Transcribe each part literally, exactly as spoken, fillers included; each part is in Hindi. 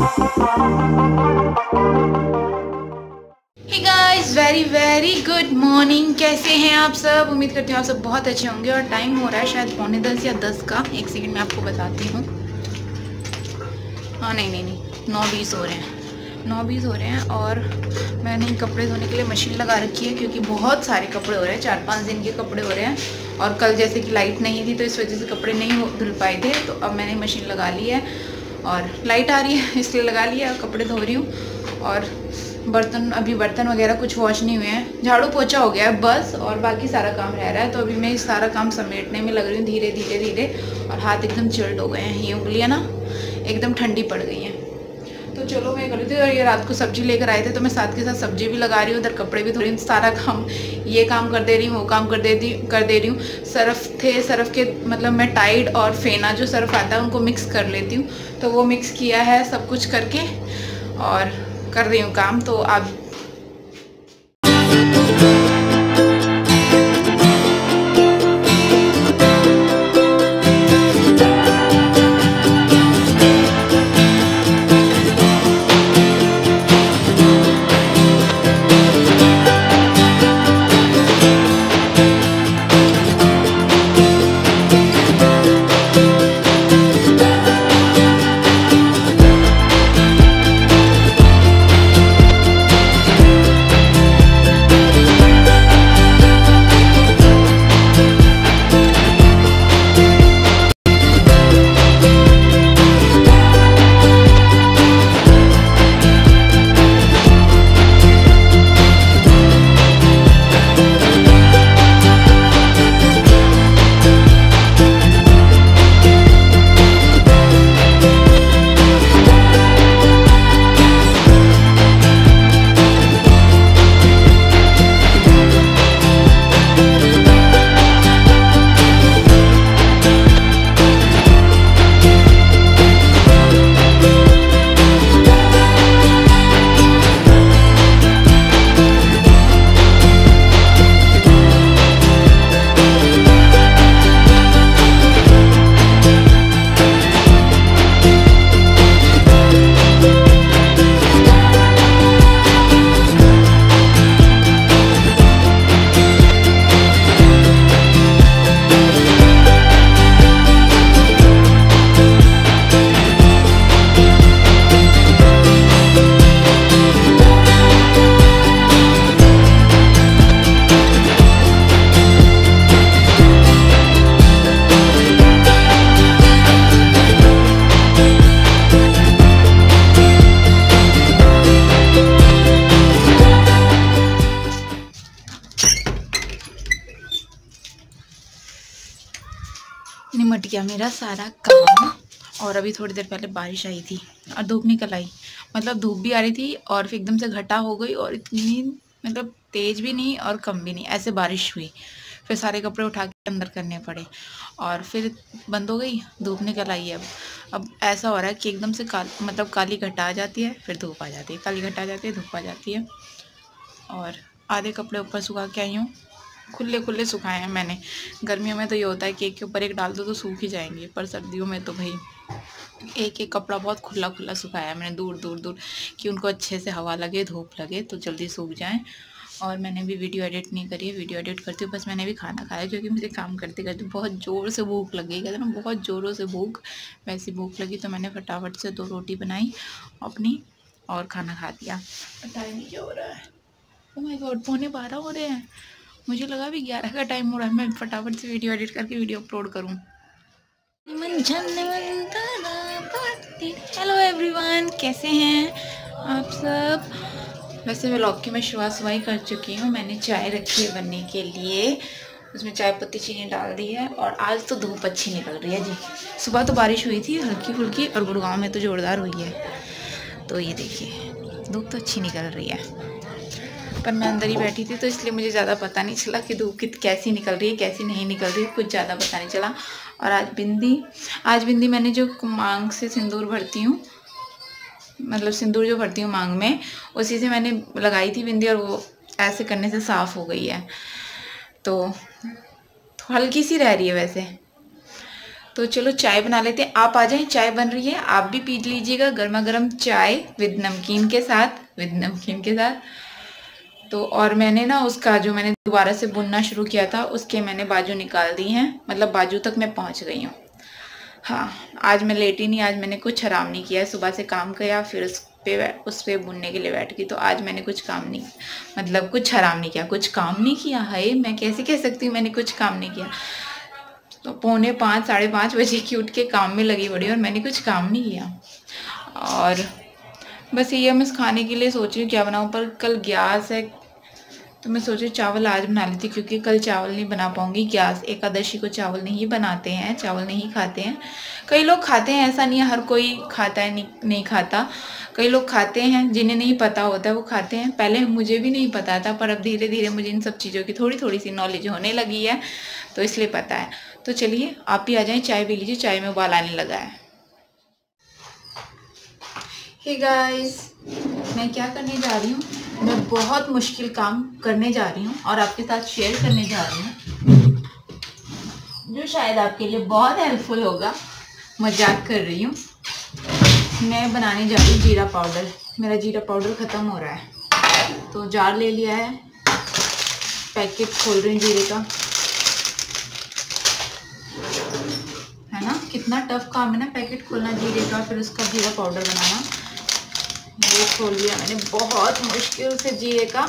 हे guys, very very good morning. कैसे हैं आप सब? उम्मीद करती हूँ आप सब बहुत अच्छे होंगे। और टाइम हो रहा है शायद पौने दस या दस का। एक सेकंड में आपको बताती हूँ। हाँ नहीं नहीं नहीं नौ बीस हो रहे हैं, नौ बीस हो रहे हैं। और मैंने कपड़े धोने के लिए मशीन लगा रखी है क्योंकि बहुत सारे कपड़े हो रहे हैं, चार पाँच दिन के कपड़े हो रहे हैं। और कल जैसे कि लाइट नहीं थी तो इस वजह से कपड़े नहीं धुल पाए थे, तो अब मैंने मशीन लगा ली है और लाइट आ रही है इसलिए लगा लिया। कपड़े धो रही हूँ और बर्तन, अभी बर्तन वगैरह कुछ वॉश नहीं हुए हैं। झाड़ू पोछा हो गया है बस, और बाकी सारा काम रह रहा है। तो अभी मैं इस सारा काम समेटने में लग रही हूँ धीरे धीरे धीरे। और हाथ एकदम चिल्ड हो गए हैं, ये उंगलियाँ ना एकदम ठंडी पड़ गई हैं। तो चलो मैं कर रही थी। और ये रात को सब्जी लेकर आए थे तो मैं साथ के साथ सब्जी भी लगा रही हूँ, उधर कपड़े भी धो रही हूँ। सारा काम, ये काम कर दे रही हूँ, वो काम कर दे दी कर दे रही हूँ। सर्फ थे, सर्फ के मतलब मैं टाइड और फेना जो सर्फ आता है उनको मिक्स कर लेती हूँ। तो वो मिक्स किया है सब कुछ करके और कर रही हूँ काम। तो आप निमट गया मेरा सारा काम। और अभी थोड़ी देर पहले बारिश आई थी और धूप निकल आई। मतलब धूप भी आ रही थी और फिर एकदम से घटा हो गई, और इतनी मतलब तेज भी नहीं और कम भी नहीं, ऐसे बारिश हुई। फिर सारे कपड़े उठा के अंदर करने पड़े और फिर बंद हो गई, धूप निकल आई है। अब अब ऐसा हो रहा है कि एकदम से काल मतलब काली घटा आ जाती है, फिर धूप आ जाती है, काली घटा आ जाती है, धूप आ जाती है। और आधे कपड़े ऊपर सुखा के आई हूँ, खुले खुले सुखाए हैं मैंने। गर्मियों में तो ये होता है कि एक के ऊपर एक डाल दो तो सूख ही जाएंगे, पर सर्दियों में तो भाई एक एक कपड़ा बहुत खुला खुला सुखाया है मैंने, दूर दूर दूर, कि उनको अच्छे से हवा लगे, धूप लगे तो जल्दी सूख जाएं। और मैंने भी वीडियो एडिट नहीं करी है, वीडियो एडिट करती हूँ बस। मैंने भी खाना खाया क्योंकि मुझे काम करते करते बहुत ज़ोर से भूख लगी, कहते ना बहुत ज़ोरों से भूख, वैसी भूख लगी। तो मैंने फटाफट से दो रोटी बनाई अपनी और खाना खा दिया। टाइम क्या हो रहा है? ओह माय गॉड, पौने बारह हो रहे हैं। मुझे लगा भी ग्यारह का टाइम हो रहा है। मैं फटाफट से वीडियो एडिट करके वीडियो अपलोड करूँ। हेलो एवरीवन, कैसे हैं आप सब? वैसे व्लॉग की मैं शुरुआत सुबह ही कर चुकी हूँ। मैंने चाय रखी है बनने के लिए, उसमें चाय पत्ती चीनी डाल दी है। और आज तो धूप अच्छी निकल रही है जी। सुबह तो बारिश हुई थी हल्की फुल्की, और गुड़गांव में तो ज़ोरदार हुई है। तो ये देखिए धूप तो अच्छी निकल रही है, पर मैं अंदर ही बैठी थी तो इसलिए मुझे ज़्यादा पता नहीं चला कि धूप कित कैसी निकल रही है कैसी नहीं निकल रही, कुछ ज़्यादा पता नहीं चला। और आज बिंदी आज बिंदी मैंने जो मांग से सिंदूर भरती हूँ, मतलब सिंदूर जो भरती हूँ मांग में, उसी से मैंने लगाई थी बिंदी, और वो ऐसे करने से साफ़ हो गई है। तो हल्की सी रह रही है वैसे, तो चलो चाय बना लेते हैं। आप आ जाएं, चाय बन रही है, आप भी पी लीजिएगा गर्मा गर्म चाय विद नमकीन के साथ, विद नमकीन के साथ। तो और मैंने ना उसका जो मैंने दोबारा से बुनना शुरू किया था उसके मैंने बाजू निकाल दी हैं, मतलब बाजू तक मैं पहुंच गई हूँ। हाँ, आज मैं लेटी नहीं, आज मैंने कुछ आराम नहीं किया। सुबह से काम किया, फिर उस पे उस पे बुनने के लिए बैठ गई। तो आज मैंने कुछ काम नहीं, मतलब कुछ आराम नहीं किया, कुछ काम नहीं किया। हाय, मैं कैसे कह सकती हूँ मैंने कुछ काम नहीं किया। तो पौने पाँच साढ़े पाँच बजे की उठ के काम में लगी पड़ी और मैंने कुछ काम नहीं किया। और बस ये मैं खाने के लिए सोच रही हूँ क्या बनाऊँ, पर कल गैस है तो मैं सोच रही चावल आज बना लेती, क्योंकि कल चावल नहीं बना पाऊँगी। गैस एकादशी को चावल नहीं बनाते हैं, चावल नहीं खाते हैं। कई लोग खाते हैं, ऐसा नहीं है हर कोई खाता है, नहीं, नहीं खाता। कई लोग खाते हैं, जिन्हें नहीं पता होता है वो खाते हैं। पहले मुझे भी नहीं पता था, पर अब धीरे धीरे मुझे इन सब चीज़ों की थोड़ी थोड़ी सी नॉलेज होने लगी है, तो इसलिए पता है। तो चलिए आप भी आ जाएं, चाय पी लीजिए, चाय में उबाल आने लगा है। हे गाइस, मैं क्या करने जा रही हूँ, मैं बहुत मुश्किल काम करने जा रही हूँ और आपके साथ शेयर करने जा रही हूँ, जो शायद आपके लिए बहुत हेल्पफुल होगा। मजाक कर रही हूँ। मैं बनाने जा रही हूँ जीरा पाउडर। मेरा जीरा पाउडर ख़त्म हो रहा है, तो जार ले लिया है, पैकेट खोल रही हूँ जीरे का। है ना, कितना टफ काम है ना पैकेट खोलना जीरे का, फिर उसका जीरा पाउडर बनाना। ये खोल लिया मैंने बहुत मुश्किल से जीरे का।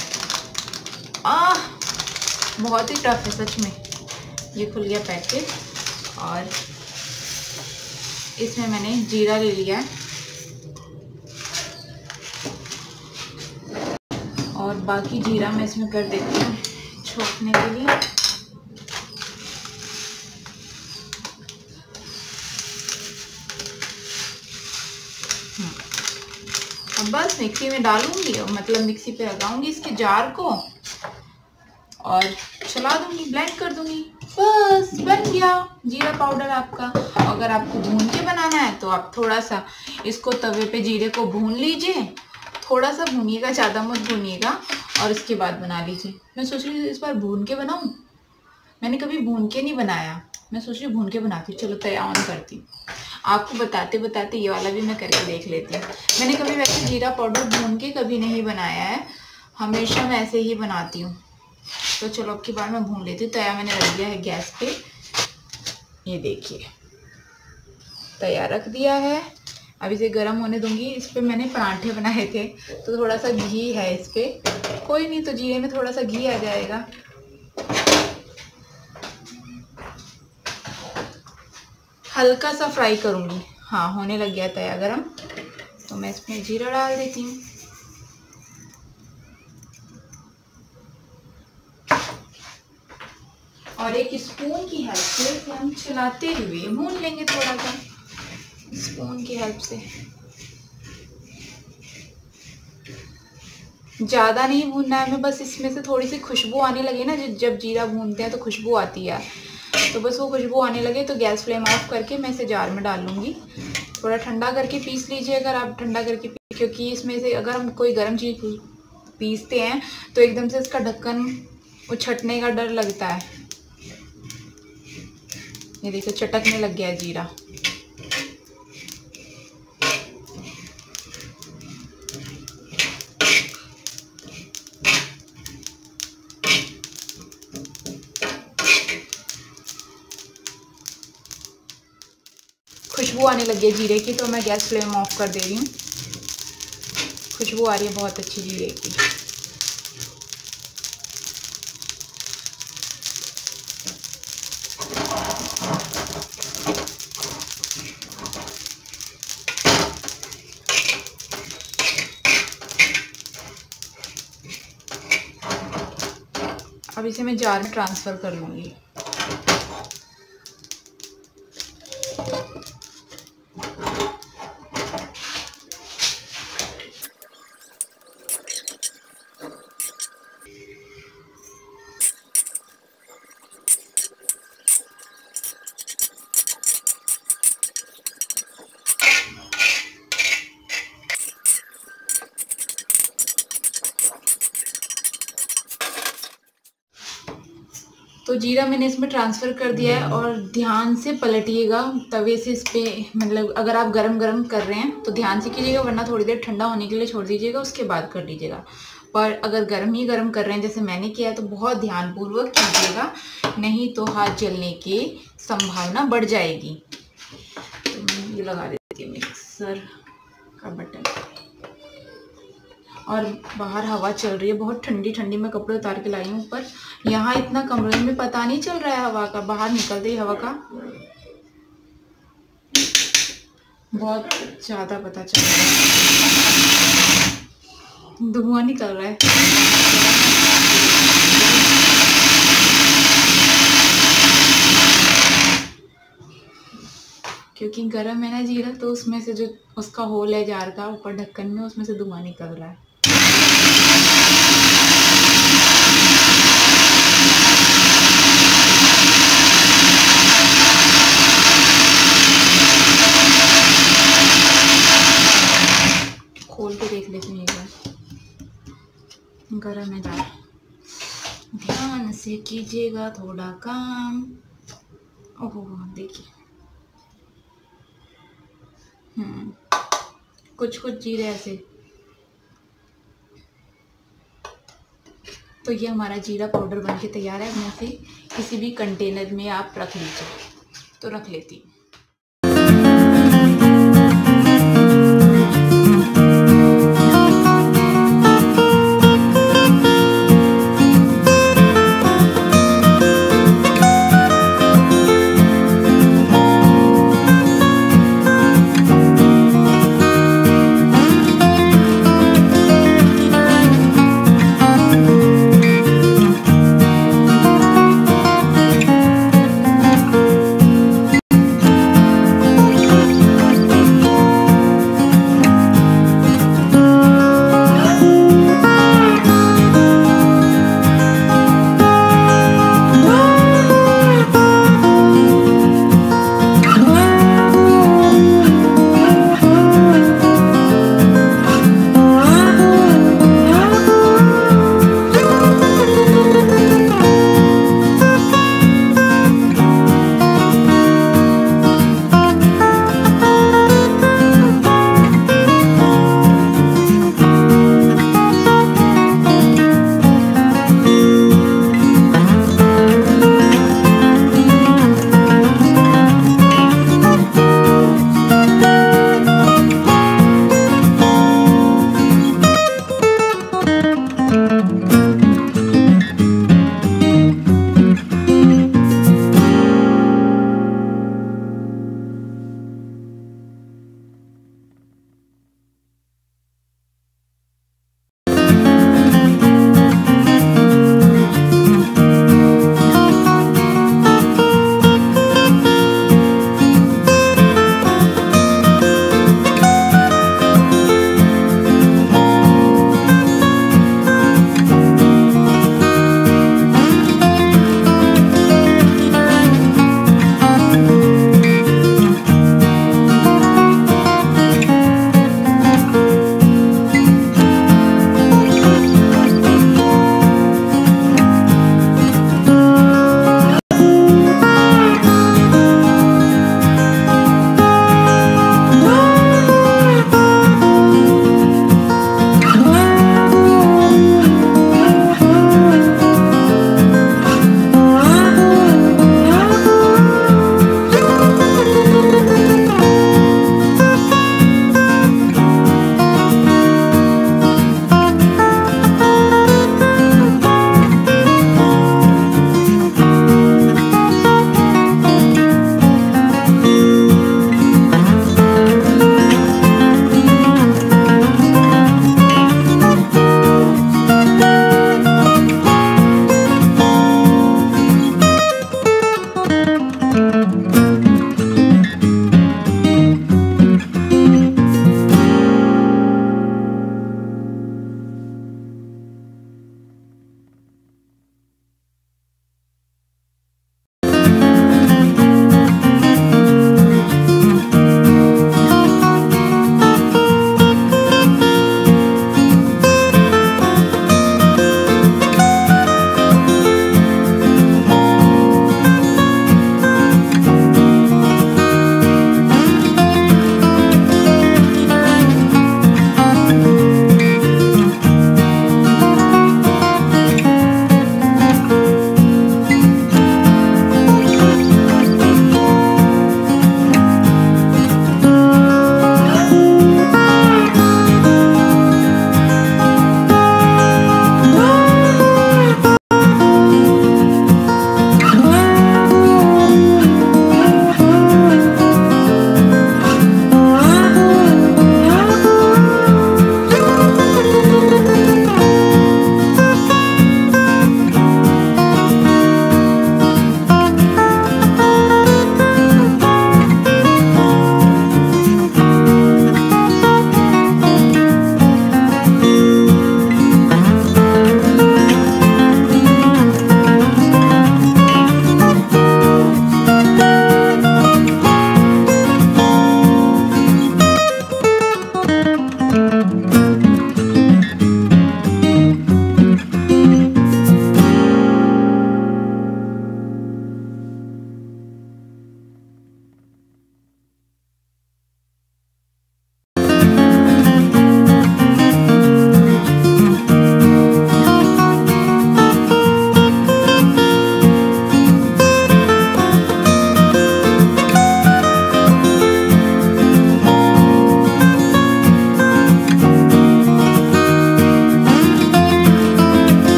आह, बहुत ही टफ है सच में। ये खुल गया पैकेट और इसमें मैंने जीरा ले लिया है और बाकी जीरा मैं इसमें कर देती हूँ छोंकने के लिए। अब बस मिक्सी में डालूंगी, मतलब मिक्सी पे लगाऊंगी इसके जार को और चला दूंगी, ब्लेंड कर दूंगी, बस बन गया जीरा पाउडर आपका। अगर आपको भून के बनाना है तो आप थोड़ा सा इसको तवे पे जीरे को भून लीजिए, थोड़ा सा भूनिएगा, ज़्यादा मत भूनिएगा, और उसके बाद बना लीजिए। मैं सोच रही हूँ इस बार भून के बनाऊँ, मैंने कभी भून के नहीं बनाया, मैं सोच रही भून के बनाती हूँ। चलो तैयार ऑन करती हूँ, आपको बताते बताते ये वाला भी मैं करके देख लेती हूँ। मैंने कभी वैसे जीरा पाउडर भून के कभी नहीं बनाया है, हमेशा मैं ऐसे ही बनाती हूँ। तो चलो अब की बार मैं भून लेती हूँ। तैयार मैंने रख दिया है गैस पे, ये देखिए तैयार रख दिया है। अब इसे गर्म होने दूंगी। इस पे मैंने पराठे बनाए थे तो थोड़ा सा घी है इस पे, कोई नहीं, तो जीरे में थोड़ा सा घी आ जाएगा। हल्का सा फ्राई करूंगी। हाँ, होने लग गया तैयार गरम, तो मैं इसमें जीरा डाल देती हूँ। और एक स्पून की हेल्प से इसे हम चलाते हुए भून लेंगे, थोड़ा सा स्पून की हेल्प से। ज़्यादा नहीं भूनना है हमें, बस इसमें से थोड़ी सी खुशबू आने लगे ना, जब जीरा भूनते हैं तो खुशबू आती है, तो बस वो खुशबू आने लगे तो गैस फ्लेम ऑफ करके मैं इसे जार में डाल लूँगी। थोड़ा ठंडा करके पीस लीजिए, अगर आप ठंडा करके पीस, क्योंकि इसमें से अगर हम कोई गर्म चीज़ पीसते हैं तो एकदम से इसका ढक्कन उछटने का डर लगता है। ये देखो चटकने लग गया है जीरा। खुशबू आने लगी है जीरे की, तो मैं गैस फ्लेम ऑफ कर दे रही हूँ। खुशबू आ रही है बहुत अच्छी जीरे की। अब इसे मैं जार में ट्रांसफ़र कर लूँगी। तो जीरा मैंने इसमें ट्रांसफ़र कर दिया है और ध्यान से पलटिएगा तवे से इस पर, मतलब अगर आप गरम गरम कर रहे हैं तो ध्यान से कीजिएगा, वरना थोड़ी देर ठंडा होने के लिए छोड़ दीजिएगा, उसके बाद कर लीजिएगा। पर अगर गर्म ही गर्म कर रहे हैं जैसे मैंने किया है तो बहुत ध्यानपूर्वक कीजिएगा, नहीं तो हाथ जलने की संभावना बढ़ जाएगी। तो मैं ये लगा देती हूँ मिक्सर का बटन। और बाहर हवा चल रही है बहुत ठंडी ठंडी, मैं कपड़े उतार के लाई हूँ ऊपर। यहाँ इतना कमरे में पता नहीं चल रहा है हवा का, बाहर निकलते ही हवा का बहुत ज़्यादा पता चल रहा है, धुआं निकल रहा है। क्योंकि गर्म है ना जीरा, तो उसमें से जो उसका होल है जार का ऊपर ढक्कन में, उसमें से धुआं निकल रहा है। खोल के देख लेते हैं एक बार, गर्म है जार। ध्यान से कीजिएगा थोड़ा काम। ओहो देखिए, हम्म कुछ कुछ जीरे ऐसे। तो ये हमारा जीरा पाउडर बनके तैयार है। अब मैं इसे किसी भी कंटेनर में आप रख लीजिए। तो रख लेती हूँ।